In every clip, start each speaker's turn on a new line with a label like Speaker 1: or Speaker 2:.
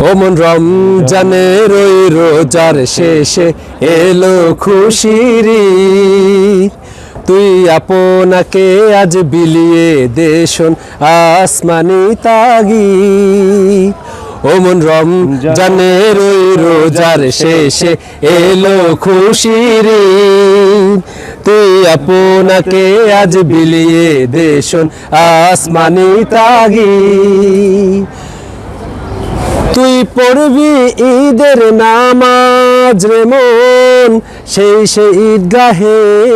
Speaker 1: ওমন রমজানের ওই রোজার শেষে এলো খুশির ঈদ। তুই আপনাকে আজ বিলিয়ে দেশন আসমানি তাগিদ। ওমন রমজানের ওই রোজার শেষে এলো খুশির ঈদ। তুই আপনাকে আজ বিলিয়ে দেশন আসমানি তাগিদ। তুই পড়বি ঈদের নামাজ রে মন সেই ঈদগাহে।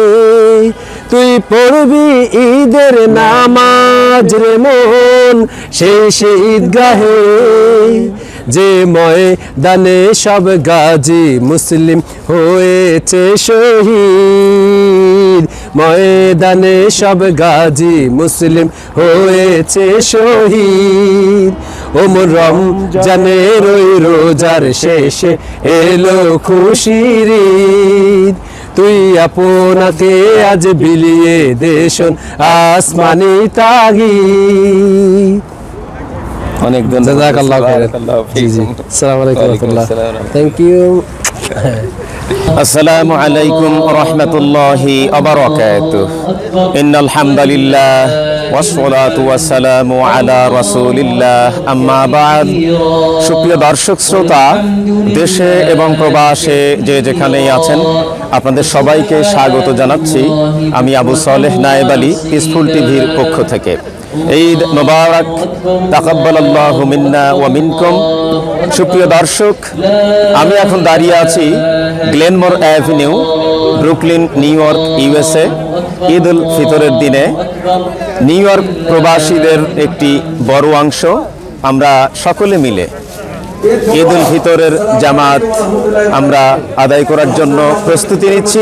Speaker 1: তুই পড়বি ঈদের নামাজ রে মন সেই ঈদগাহে। যে ময়দানে সব গাজী মুসলিম হয়েছে শহীদ। ময়দানে সব গাজী মুসলিম হয়েছে শহীদ। ওমন রমজানের ওই রোজার শেষে এলো খুশির ঈদ। তুই আপনাকে আজ বিলিয়ে দেশন আসমানি তাগিদ।
Speaker 2: অনেক ধন্যবাদ।
Speaker 1: আসসালামু আলাইকুম ওয়া রাহমাতুল্লাহ। Thank you.
Speaker 2: আসসালামু আলাইকুম ওয়া রাহমাতুল্লাহি ওয়া বারাকাতুহু। ইন্নাল হামদুলিল্লাহ ওয়াসসালাতু ওয়াসসালামু আলা রাসূলিল্লাহ, আম্মা বা'দ। সুপ্রিয় দর্শক শ্রোতা, দেশে এবং প্রবাসে যে যেখানেই আছেন, আপনাদের সবাইকে স্বাগত জানাচ্ছি আমি আবু সালেহ নায়েব আলী, পিসফুল টিভির পক্ষ থেকে। ঈদ মোবারক, তাকাব্বালাল্লাহু মিন্না ওয়া মিনকুম। সুপ্রিয় দর্শক, আমি এখন দাঁড়িয়ে আছি Glenmore Avenue, Brooklyn, New York, USA. ঈদ উল ফিতরের দিনে নিউ ইয়র্ক প্রবাসীদের একটি বড় অংশ আমরা সকলে মিলে ঈদ উল ফিতরের জামাত আমরা আদায় করার জন্য প্রস্তুতি নিচ্ছি।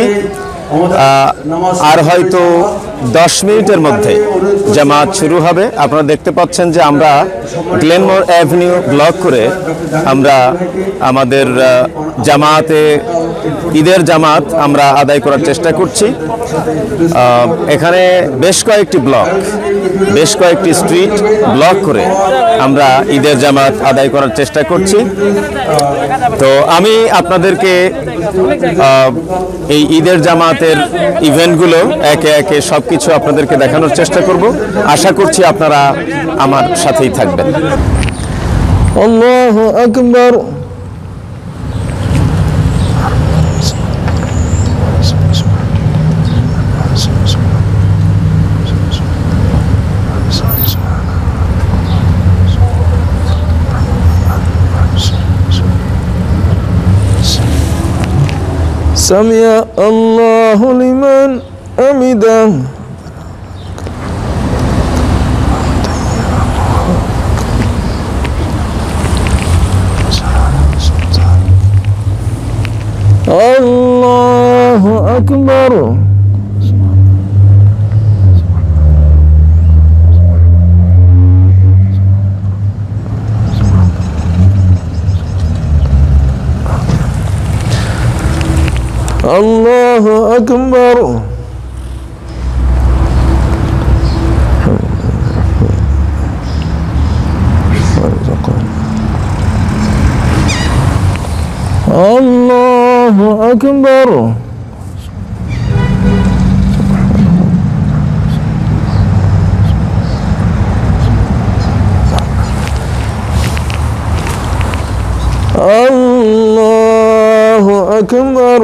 Speaker 2: আর হয়তো 10 মিনিটের মধ্যে জামাত শুরু হবে। আপনারা দেখতে পাচ্ছেন যে আমরা গ্লেনমোর অ্যাভিনিউ ব্লক করে আমরা আমাদের জামাতে ঈদের জামাত আমরা আদায় করার চেষ্টা করছি। এখানে বেশ কয়েকটি ব্লক, বেশ কয়েকটি স্ট্রিট ব্লক করে আমরা ঈদের জামাত আদায় করার চেষ্টা করছি। তো আমি আপনাদেরকে এই ঈদের জামাতের ইভেন্টগুলো একে একে সবকিছু আপনাদেরকে দেখানোর চেষ্টা করব। আশা করছি আপনারা আমার সাথেই থাকবেন।
Speaker 1: আল্লাহু আকবার। সামিয়া আল্লাহু লিমান হামিদাহ। আল্লাহু আকবার। আল্লাহু আকবার। আল্লাহু আকবার। আল্লাহু আকবার।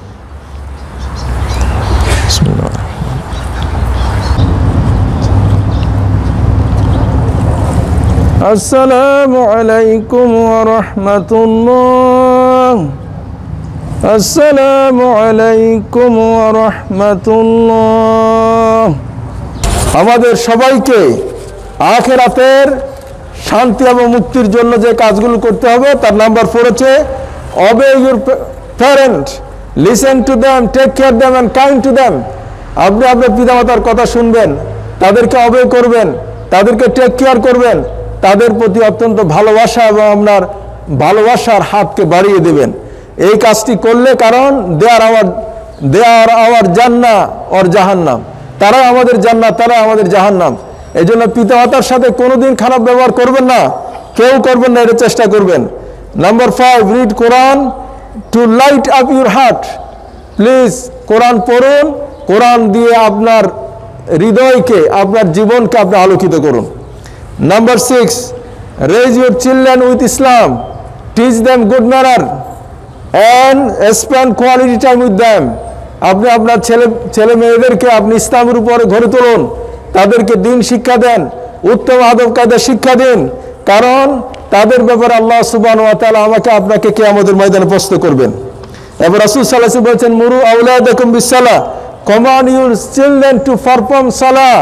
Speaker 1: আসসালামু আলাইকুম ওয়া রাহমাতুল্লাহ। আসসালামু আলাইকুম ওয়া রাহমাতুল্লাহ। আমাদের সবাইকে আখিরাতের শান্তি এবং মুক্তির জন্য যে কাজগুলো করতে হবে তার নাম্বার 4 হচ্ছে obey your parent, listen to them, take care them and kind to them। আপনি আপনার পিতামাতার কথা শুনবেন, তাদেরকে obey করবেন, তাদেরকে টেক কেয়ার করবেন, তাদের প্রতি অত্যন্ত ভালোবাসা এবং আপনার ভালোবাসার হাতকে বাড়িয়ে দেবেন। এই কাজটি করলে, কারণ দে আর আওয়ার জান্নাহ অর জাহান্নাম, তারা আমাদের জান্নাত, তারা আমাদের জাহান্নাম। এই জন্য পিতামাতার সাথে কোনোদিন খারাপ ব্যবহার করবেন না, কেউ করবেন না, এটা চেষ্টা করবেন। Number 5, read Quran to light up your heart. Please, Quran পড়ুন, কোরআন দিয়ে আপনার হৃদয়কে, আপনার জীবনকে আপনি আলোকিত করুন। Number 6, raise your children with Islam. Teach them good manner and spend quality time with them. আপনি আপনার ছেলে মেয়েদেরকে আপনি ইসলামের উপরে গড়ে তুলুন, তাদেরকে দ্বীন শিক্ষা দেন, উত্তম আদব কায়দা শিক্ষা দিন, কারণ তাদের ব্যাপারে আল্লাহ সুবহানাহু ওয়া তাআলা আমাকে আপনাকে কিয়ামতের ময়দানে প্রশ্ন করবেন। এবার রাসূল সাল্লাল্লাহু আলাইহি ওয়াসাল্লাম বলেছেন, মুরু আওলাদাকুম বিসসালাহ, command your children to perform সালাহ।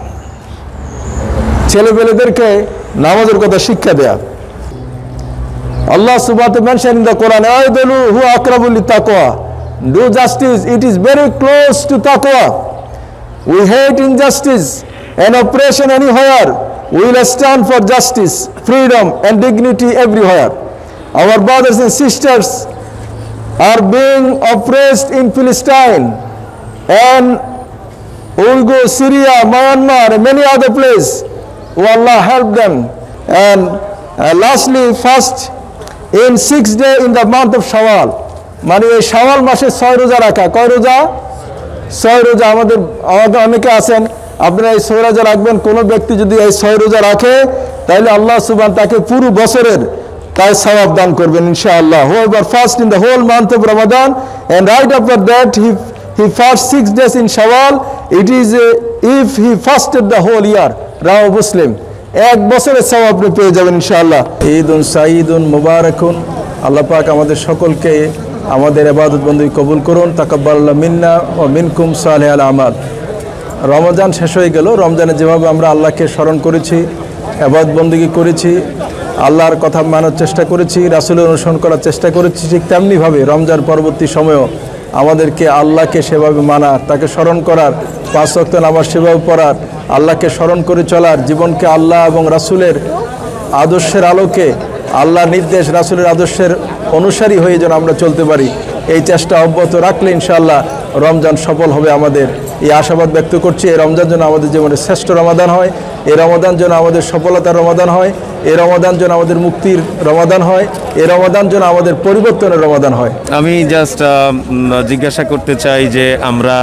Speaker 1: ছেলেপেলেদেরকে নামাজের কথা শিক্ষা দেয়া। Allah subhanahu wa ta'ala mentioned in the Quran, "A'idalu huwa aqrabu lit-taqwa." Do justice, it is very close to taqwa. We hate injustice and oppression anywhere. We will stand for justice, freedom and dignity everywhere. Our brothers and sisters are being oppressed in Palestine and will go Syria, Myanmar and many other places. Oh Allah, help them. And lastly, fast in 6 days in the month of Shawwal. মানে এই শাওয়াল মাসে 6 রোজা রাখা। কয় রোজা? 6 রোজা। আমাদের অনেকে আছেন, আপনারা এই 6 রোজা রাখবেন। কোনো ব্যক্তি যদি এই 6 রোজা রাখে, তাহলে আল্লাহ সুবহান তাকে পুরো বছরের তাই সওয়াব দান করবেন ইনশাআল্লাহ। Whoever fast in the whole month of Ramadan and right after that he fasts 6 days in Shawwal, it is if he fasted the whole year. রাওয়াহ মুসলিম। এক বছরের সওয়াব আপনি পেয়ে যাবেন ইনশাআল্লাহ। ঈদুন সাঈদুন মুবারাকুন। আল্লাহ পাক আমাদের সকলকে আমাদের ইবাদত বন্দেগী কবুল করুন। তাকাব্বালাল্লাহু মিন্না ওয়া মিনকুম সালিহাল আমাল। রমজান শেষ হয়ে গেল। রমজানে যেভাবে আমরা আল্লাহকে স্মরণ করেছি, ইবাদত বন্দেগী করেছি, আল্লাহর কথা মানার চেষ্টা করেছি, রাসূলের অনুসরণ করার চেষ্টা করেছি, ঠিক তেমনিভাবে রমজান পরবর্তী সময়েও আমাদেরকে আল্লাহকে সেভাবে মানার, তাকে স্মরণ করার, 5 ওয়াক্ত নামাজ সেভাবে পড়ার, আল্লাহকে স্মরণ করে চলার, জীবনকে আল্লাহ এবং রাসূলের আদর্শের আলোকে, আল্লাহর নির্দেশ রাসূলের আদর্শের অনুসারী হয়ে যেন আমরা চলতে পারি, এই চেষ্টা অব্যাহত রাখলে ইনশাআল্লাহ রমজান সফল হবে। আমাদের এই আশাবাদ ব্যক্ত করছি। এই রমজান যেন আমাদের জীবনের শ্রেষ্ঠ রমাদান হয়, এই রমাদান যেন আমাদের সফলতার রমাদান হয়, এই রমাদান যেন আমাদের মুক্তির রমাদান হয়, এই রমাদান যেন আমাদের পরিবর্তনের রমাদান হয়।
Speaker 2: আমি জাস্ট জিজ্ঞাসা করতে চাই যে আমরা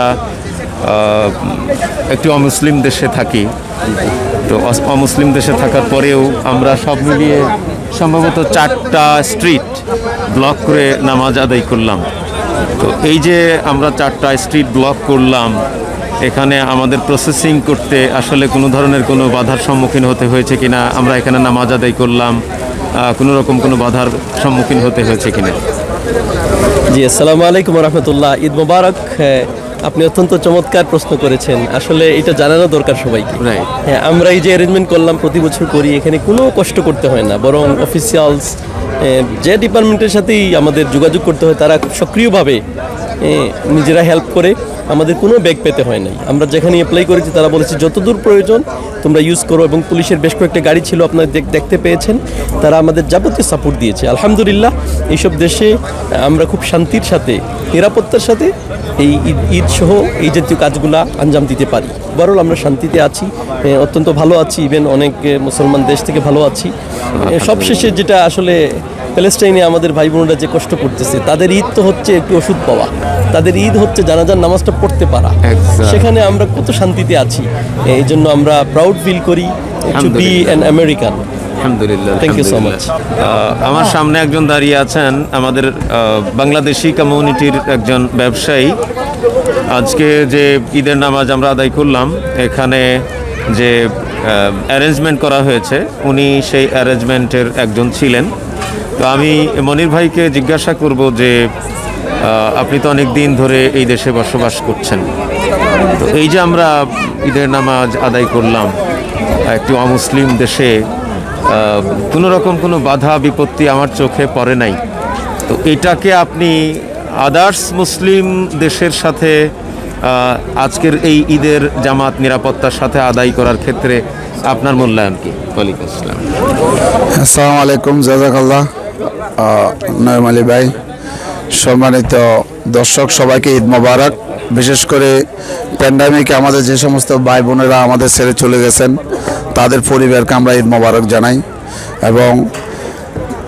Speaker 2: একটি অমুসলিম দেশে থাকি, তো অমুসলিম দেশে থাকার পরেও আমরা সব মিলিয়ে সম্ভবত 4টা স্ট্রিট ব্লক করে নামাজ আদায় করলাম। তো এই যে আমরা 4টা স্ট্রিট ব্লক করলাম, এখানে আমাদের প্রসেসিং করতে আসলে কোনো ধরনের কোনো বাধার সম্মুখীন হতে হয়েছে কিনা, আমরা এখানে নামাজ আদায় করলাম, কোনো রকম কোনো বাধার সম্মুখীন হতে হয়েছে কিনা?
Speaker 3: জি, আসসালামু আলাইকুম রহমতুল্লাহ। ঈদ মোবারক। আপনি অত্যন্ত চমৎকার প্রশ্ন করেছেন। আসলে এটা জানানো দরকার সবাইকে। হ্যাঁ, আমরা এই যে অ্যারেঞ্জমেন্ট করলাম, প্রতি বছর করি, এখানে কোনো কষ্ট করতে হয় না, বরং অফিসিয়ালস যে ডিপার্টমেন্টের সাথেই আমাদের যোগাযোগ করতে হয়, তারা খুব সক্রিয়ভাবে নিজেরা হেল্প করে, আমাদের কোনো ব্যাগ পেতে হয় নাই। আমরা যেখানে অ্যাপ্লাই করেছি তারা বলেছে যতদূর প্রয়োজন তোমরা ইউজ করো, এবং পুলিশের বেশ কয়েকটা গাড়ি ছিল, আপনারা দেখতে পেয়েছেন, তারা আমাদের যাবতীয় সাপোর্ট দিয়েছে। আলহামদুলিল্লাহ, এইসব দেশে আমরা খুব শান্তির সাথে, নিরাপত্তার সাথে এই ঈদ সহ এই জাতীয় কাজগুলা আঞ্জাম দিতে পারি। বরং আমরা শান্তিতে আছি, অত্যন্ত ভালো আছি, ইভেন অনেক মুসলমান দেশ থেকে ভালো আছি। সবশেষে যেটা আসলে প্যালেস্টাইনে আমাদের ভাই বোনেরা যে কষ্ট করতেছে, তাদের ঈদ তো হচ্ছে একটু ওষুধ পাওয়া, তাদের ঈদ হচ্ছে জানাজার নামাজটা পড়তে পারা। সেখানে আমরা কত শান্তিতে আছি, এই জন্য আমরা প্রাউড ফিল করি টু বি অ্যান আমেরিকান।
Speaker 2: আলহামদুলিল্লাহ,
Speaker 3: থ্যাংক ইউ সো মাচ।
Speaker 2: আমার সামনে একজন দাঁড়িয়ে আছেন, আমাদের বাংলাদেশি কমিউনিটির একজন ব্যবসায়ী। আজকে যে ঈদের নামাজ আমরা আদায় করলাম, এখানে যে অ্যারেঞ্জমেন্ট করা হয়েছে, উনি সেই অ্যারেঞ্জমেন্টের একজন ছিলেন। তো আমি মনির ভাইকে জিজ্ঞাসা করব যে আপনি তো অনেক দিন ধরে এই দেশে বসবাস করছেন, তো এই যে আমরা ঈদের নামাজ আদায় করলাম একটি অমুসলিম দেশে, কোনো রকম কোনো বাধা বিপত্তি আমার চোখে পড়ে নাই। তো এটাকে আপনি আদার্স মুসলিম দেশের সাথে আজকের এই ঈদের জামাত নিরাপত্তার সাথে আদায় করার ক্ষেত্রে আপনার মূল্যায়ন কি? ওয়ালাইকুম আসসালাম।
Speaker 4: আসসালামু আলাইকুম, জাযাকাল্লাহ। নয়ম আলী ভাই, সম্মানিত দর্শক সবাইকে ঈদ মোবারক। বিশেষ করে প্যান্ডামিকে আমাদের যে সমস্ত ভাই বোনেরা আমাদের ছেড়ে চলে গেছেন, তাদের পরিবারকে আমরা ঈদ মোবারক জানাই। এবং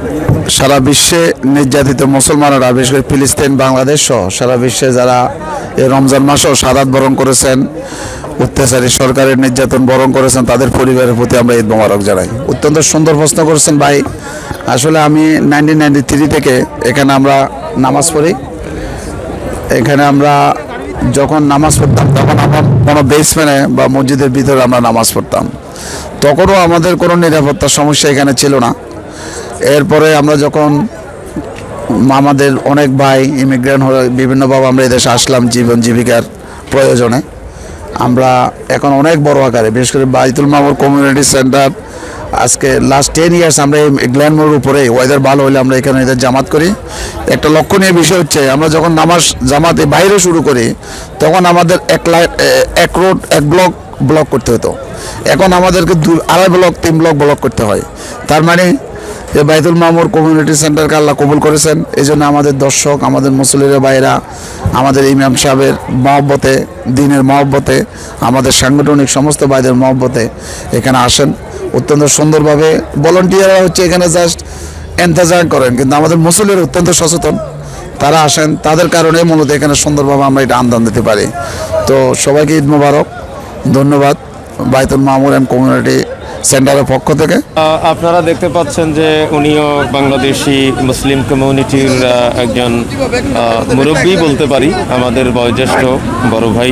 Speaker 4: সারা বিশ্বে নির্যাতিত মুসলমানেরা, বিশেষ করে ফিলিস্তিন, বাংলাদেশ সহ সারা বিশ্বে যারা এই রমজান মাসেও শাহাদাত বরণ করেছেন, অত্যাচারী সরকারের নির্যাতন বরণ করেছেন, তাদের পরিবারের প্রতি আমরা ঈদ মোবারক জানাই। অত্যন্ত সুন্দর প্রশ্ন করেছেন ভাই। আসলে আমি 1993 থেকে এখানে আমরা নামাজ পড়ি। এখানে আমরা যখন নামাজ পড়তাম তখন আমার কোনো বেসমেন্টে বা মসজিদের ভিতরে আমরা নামাজ পড়তাম। তখনও আমাদের কোনো নিরাপত্তার সমস্যা এখানে ছিল না। এরপরে আমরা যখন আমাদের অনেক ভাই ইমিগ্রেন্ট হয়ে বিভিন্নভাবে আমরা এদেশে আসলাম জীবন জীবিকার প্রয়োজনে, আমরা এখন অনেক বড় আকারে, বিশেষ করে বাইতুল মামুর কমিউনিটি সেন্টার, আজকে লাস্ট 10 ইয়ার্স আমরা এই গ্ল্যানমোর উপরে ওয়েদার ভালো হলে আমরা এখানে এদের জামাত করি। একটা লক্ষণীয় বিষয় হচ্ছে আমরা যখন নামাজ জামাতে বাইরে শুরু করি তখন আমাদের এক রোড 1 ব্লক করতে হতো। এখন আমাদেরকে 2.5 ব্লক 3 ব্লক ব্লক করতে হয়। তার মানে এই বাইতুল মামুর কমিউনিটি সেন্টারকে আল্লাহ কবুল করেছেন। এই জন্য আমাদের দর্শক, আমাদের মুসল্লিরা ভাইরা, আমাদের ইমাম সাহেবের মহব্বতে, দিনের মহব্বতে, আমাদের সাংগঠনিক সমস্ত ভাইদের মহব্বতে এখানে আসেন। অত্যন্ত সুন্দরভাবে ভলান্টিয়াররা হচ্ছে এখানে জাস্ট ইন্তজার করেন, কিন্তু আমাদের মুসল্লিরা অত্যন্ত সচেতন, তারা আসেন। তাদের কারণে মূলত এখানে সুন্দরভাবে আমরা এটা আন্দান দিতে পারি। তো সবাইকে ঈদ মোবারক, ধন্যবাদ বাইতুল মামুর অ্যান্ড কমিউনিটি সেন্টারের পক্ষ থেকে।
Speaker 2: আপনারা দেখতে পাচ্ছেন যে উনিও বাংলাদেশি মুসলিম কমিউনিটির একজন মুরব্বী বলতে পারি, আমাদের বয়োজ্যেষ্ঠ বড় ভাই।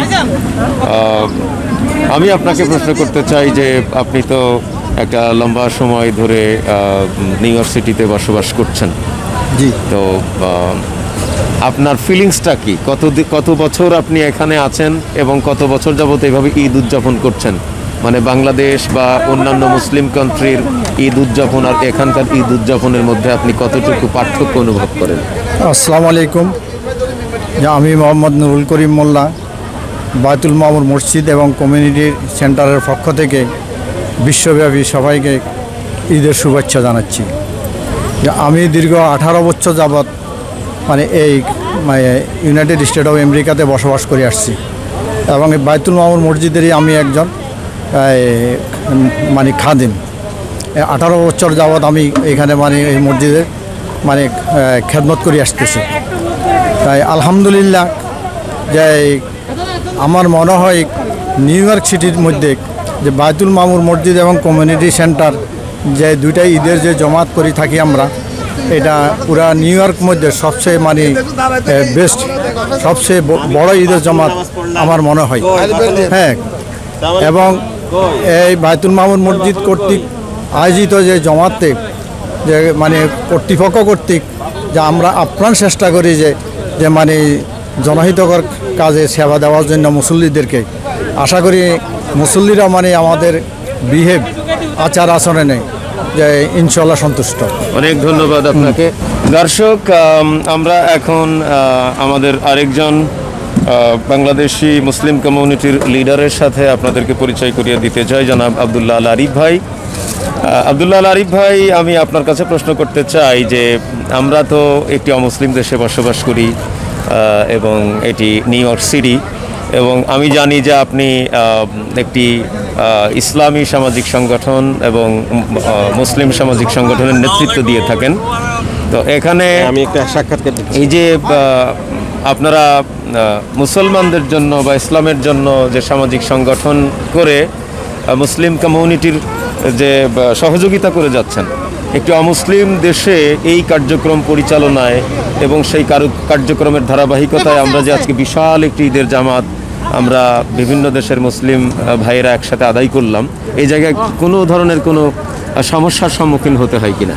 Speaker 2: আমি আপনাকে প্রশ্ন করতে চাই যে আপনি তো একটা লম্বা সময় ধরে নিউ ইয়র্ক সিটিতে বসবাস করছেন।
Speaker 5: জি।
Speaker 2: তো আপনার ফিলিংসটা কি? কত বছর আপনি এখানে আছেন এবং কত বছর যাবত এইভাবে ঈদ উদযাপন করছেন? মানে বাংলাদেশ বা অন্যান্য মুসলিম কান্ট্রির ঈদ উদযাপন আর এখানকার ঈদ উদযাপনের মধ্যে আপনি কতটুকু পার্থক্য অনুভব করেন?
Speaker 5: আসসালামু আলাইকুম। আমি মোহাম্মদ নুরুল করিম মোল্লা, বাইতুল মামুর মসজিদ এবং কমিউনিটি সেন্টারের পক্ষ থেকে বিশ্বব্যাপী সবাইকে ঈদের শুভেচ্ছা জানাচ্ছি। আমি দীর্ঘ 18 বছর যাবৎ এই ইউনাইটেড স্টেট অফ আমেরিকাতে বসবাস করে আসছি এবং এই বাইতুল মামুর মসজিদেরই আমি একজন খাদিম। 18 বছর যাবৎ আমি এখানে এই মসজিদের খেদমত করে আসতেছি। তাই আলহামদুলিল্লাহ যে আমার মনে হয় নিউ ইয়র্ক সিটির মধ্যে যে বাইতুল মামুর মসজিদ এবং কমিউনিটি সেন্টার যে দুইটা ঈদের যে জমাত করে থাকি আমরা, এটা পুরা নিউ ইয়র্ক মধ্যে সবচেয়ে বেস্ট, সবচেয়ে বড় ঈদের জমাত আমার মনে হয়। হ্যাঁ, এবং এই বাইতুল মামুর মসজিদ কর্তৃক আয়োজিত যে জমাতে যে কর্তৃপক্ষ কর্তৃক যে আমরা আপ্রাণ চেষ্টা করি যে জনহিতকর কাজে সেবা দেওয়ার জন্য মুসল্লিদেরকে, আশা করি মুসল্লিরা আমাদের বিহেভ আচার আচরণে যে ইনশাল্লাহ সন্তুষ্ট।
Speaker 2: অনেক ধন্যবাদ আপনাকে। দর্শক, আমরা এখন আমাদের আরেকজন বাংলাদেশি মুসলিম কমিউনিটির লিডারের সাথে আপনাদেরকে পরিচয় করিয়ে দিতে চাই, জনাব আব্দুল্লাহ আল আরিফ ভাই। আব্দুল্লাহ আল আরিফ ভাই, আমি আপনার কাছে প্রশ্ন করতে চাই যে আমরা তো একটি অমুসলিম দেশে বসবাস করি এবং এটি নিউ ইয়র্ক সিটি, এবং আমি জানি যে আপনি একটি ইসলামী সামাজিক সংগঠন এবং মুসলিম সামাজিক সংগঠনের নেতৃত্ব দিয়ে থাকেন। তো এখানে
Speaker 3: আমি একটা সাক্ষাৎকার দিচ্ছি।
Speaker 2: এই যে আপনারা মুসলমানদের জন্য বা ইসলামের জন্য যে সামাজিক সংগঠন করে মুসলিম কমিউনিটির যে সহযোগিতা করে যাচ্ছেন, একটি অমুসলিম দেশে এই কার্যক্রম পরিচালনায় এবং সেই কার্যক্রমের ধারাবাহিকতায় আমরা যে আজকে বিশাল একটি ঈদের জামাত আমরা বিভিন্ন দেশের মুসলিম ভাইয়েরা একসাথে আদায় করলাম, এই জায়গায় কোনো ধরনের কোনো সমস্যার সম্মুখীন হতে হয় কিনা?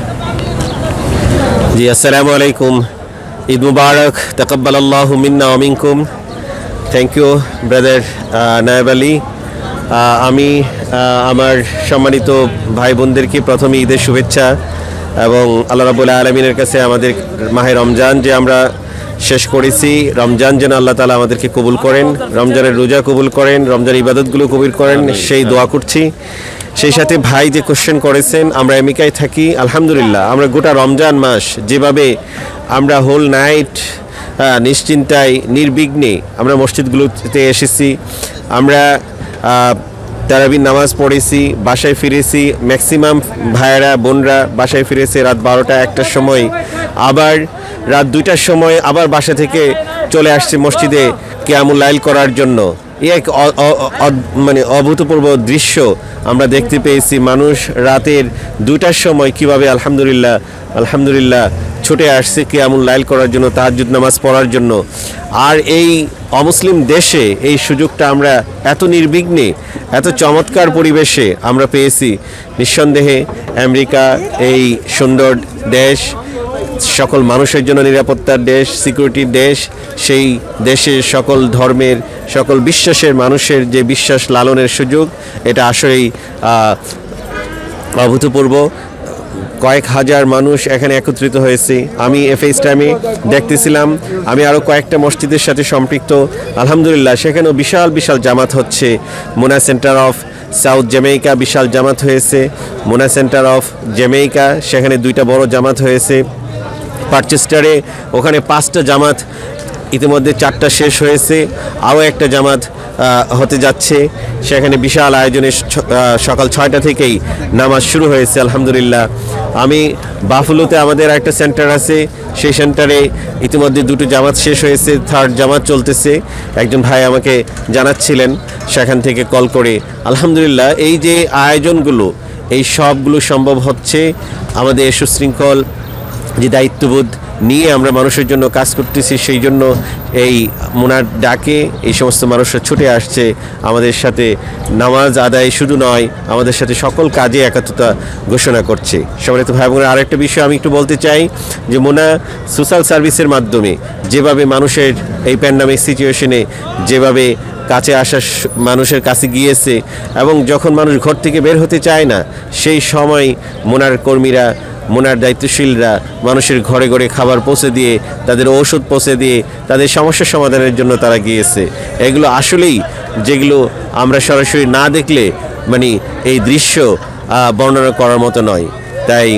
Speaker 3: জি, আসসালামু আলাইকুম। ঈদ মুবারক, তাকাব্বালাল্লাহু মিন্না ওয়া মিনকুম। থ্যাংক ইউ ব্রাদার নায়েব আলী। আমি আমার সম্মানিত ভাই বোনদেরকে প্রথমে ঈদের শুভেচ্ছা এবং আল্লাহ রাব্বুল আলামিনের কাছে আমাদের মাহে রমজান যে আমরা শেষ করেছি, রমজান যেন আল্লাহ তাআলা আমাদেরকে কবুল করেন, রমজানের রোজা কবুল করেন, রমজানের ইবাদতগুলো কবুল করেন, সেই দোয়া করছি। সেই সাথে ভাই যে কোশ্চেন করেছেন, আমরা আমেরিকায় থাকি, আলহামদুলিল্লাহ আমরা গোটা রমজান মাস যেভাবে আমরা হোল নাইট নিশ্চিন্তায় নির্বিঘ্নে আমরা মসজিদগুলোতে এসেছি, আমরা
Speaker 2: তারাবির নামাজ পড়েছি, বাসায় ফিরেছি, ম্যাক্সিমাম ভাইয়েরা বোনরা বাসায় ফিরেছে রাত 12টা 1টার সময়, আবার রাত 2টার সময় আবার বাসা থেকে চলে আসছে মসজিদে কিয়ামুল লাইল করার জন্য। এক মানে অভূতপূর্ব দৃশ্য আমরা দেখতে পেয়েছি। মানুষ রাতের 2টার সময় কিভাবে আলহামদুলিল্লাহ ছুটে আসছে কিয়ামুল লাইল করার জন্য, তাহাজ্জুদ নামাজ পড়ার জন্য। আর এই অমুসলিম দেশে এই সুযোগটা আমরা এত নির্বিঘ্নে, এত চমৎকার পরিবেশে আমরা পেয়েছি। নিঃসন্দেহে আমেরিকা এই সুন্দর দেশ, সকল মানুষের জন্য নিরাপত্তার দেশ, সিকিউরিটির দেশ, সেই দেশের সকল ধর্মের, সকল বিশ্বাসের মানুষের যে বিশ্বাস লালনের সুযোগ, এটা আসলেই অভূতপূর্ব। কয়েক হাজার মানুষ এখানে একত্রিত হয়েছে। আমি FaceTime টাইমে দেখতেছিলাম, আমি আরও কয়েকটা মসজিদের সাথে সম্পৃক্ত। আলহামদুলিল্লাহ সেখানেও বিশাল বিশাল জামাত হচ্ছে। MUNA center of South Jamaica বিশাল জামাত হয়েছে। মোনা সেন্টার অফ জ্যামাইকা সেখানে 2টা বড় জামাত হয়েছে। পারচেস্টারে ওখানে 5টা জামাত, ইতিমধ্যে 4টা শেষ হয়েছে, আরও একটা জামাত হতে যাচ্ছে। সেখানে বিশাল আয়োজনে সকাল 6টা থেকেই নামাজ শুরু হয়েছে আলহামদুলিল্লাহ। আমি বাফুলোতে আমাদের একটা সেন্টার আছে, সেই সেন্টারে ইতিমধ্যে 2টো জামাত শেষ হয়েছে, 3rd জামাত চলতেছে। একজন ভাই আমাকে জানাচ্ছিলেন সেখান থেকে কল করে। আলহামদুলিল্লাহ এই যে আয়োজনগুলো, এই সবগুলো সম্ভব হচ্ছে আমাদের সুশৃঙ্খল যে দায়িত্ববোধ নিয়ে আমরা মানুষের জন্য কাজ করতেছি, সেই জন্য এই মোনার ডাকে এই সমস্ত মানুষরা ছুটে আসছে আমাদের সাথে। নামাজ আদায় শুধু নয়, আমাদের সাথে সকল কাজে একাত্মতা ঘোষণা করছে। সম্মানিত ভাই বোনেরা, আরেকটা বিষয় আমি একটু বলতে চাই যে মোনা সোশ্যাল সার্ভিসের মাধ্যমে যেভাবে মানুষের এই প্যান্ডামিক সিচুয়েশনে যেভাবে কাছে আসা মানুষের কাছে গিয়েছে, এবং যখন মানুষ ঘর থেকে বের হতে চায় না, সেই সময় মোনার কর্মীরা, মোনার দায়িত্বশীলরা মানুষের ঘরে ঘরে খাবার পৌঁছে দিয়ে, তাদের ঔষধ পৌঁছে দিয়ে, তাদের সমস্যা সমাধানের জন্য তারা গিয়েছে। এগুলো আসলেই যেগুলো আমরা সরাসরি না দেখলে মানে এই দৃশ্য বর্ণনা করার মতো নয়। তাই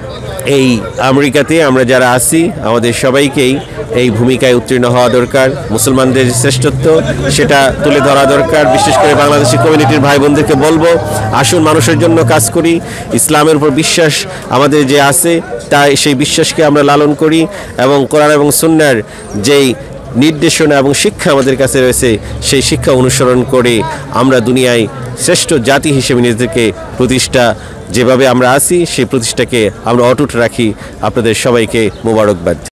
Speaker 2: এই আমেরিকাতে আমরা যারা আছি, আমাদের সবাইকেই এই ভূমিকায় উত্তীর্ণ হওয়া দরকার। মুসলমানদের শ্রেষ্ঠত্ব সেটা তুলে ধরা দরকার। বিশেষ করে বাংলাদেশি কমিউনিটির ভাই বোনদেরকে বলবো, আসুন মানুষের জন্য কাজ করি। ইসলামের উপর বিশ্বাস আমাদের যে আছে, তাই সেই বিশ্বাসকে আমরা লালন করি, এবং কোরআন এবং সুন্নাহর যেই নির্দেশনা এবং শিক্ষা আমাদের কাছে রয়েছে, সেই শিক্ষা অনুসরণ করে আমরা দুনিয়ায় শ্রেষ্ঠ জাতি হিসেবে নিজেদেরকে প্রতিষ্ঠা, যেভাবে আমরা আছি সেই প্রতিষ্ঠাকে আমরা অটুট রাখি। আপনাদের সবাইকে মোবারকবাদ।